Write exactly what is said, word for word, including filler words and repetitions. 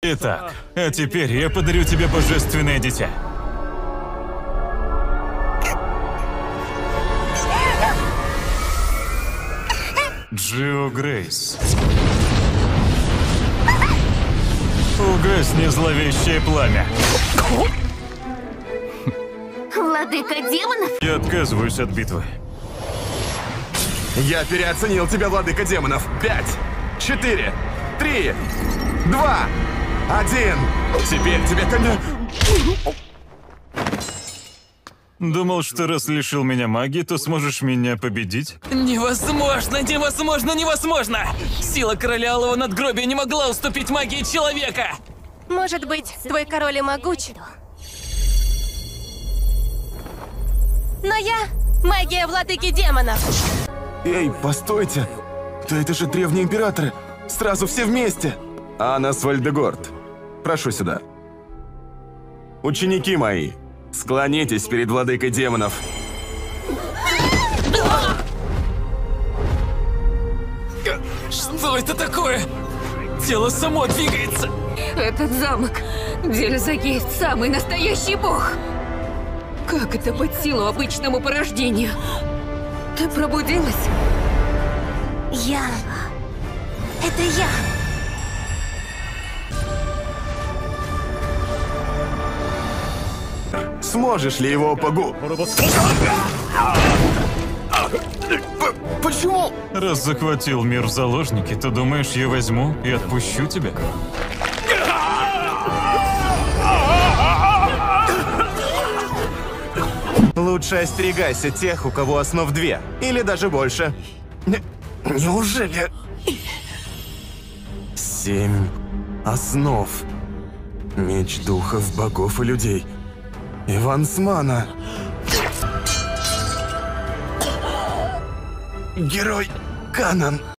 Итак, а теперь я подарю тебе божественное дитя. Джио Грейс. Угасни зловещее пламя. Владыка демонов? Я отказываюсь от битвы. Я переоценил тебя, владыка демонов. Пять, четыре, три, два, один. Теперь тебе конец. Думал, что раз лишил меня магии, то сможешь меня победить? Невозможно, невозможно, невозможно! Сила короля Алого Надгробия не могла уступить магии человека! Может быть, твой король и могуч? Но я магия владыки демонов. Эй, постойте. Да это же древние императоры. Сразу все вместе. Анас Вальдегорд, прошу сюда. Ученики мои, склонитесь перед владыкой демонов. Что это такое? Тело само двигается. Этот замок. Дельзагейт – самый настоящий бог. Как это под силу обычному порождению? Ты пробудилась? Я... Это я. Сможешь ли его погу... Почему? Раз захватил мир в заложники, то думаешь, я возьму и отпущу тебя? Лучше остерегайся тех, у кого основ две. Или даже больше. Не- Неужели? Семь основ. Меч духов, богов и людей. Ивансмана. Герой Канан.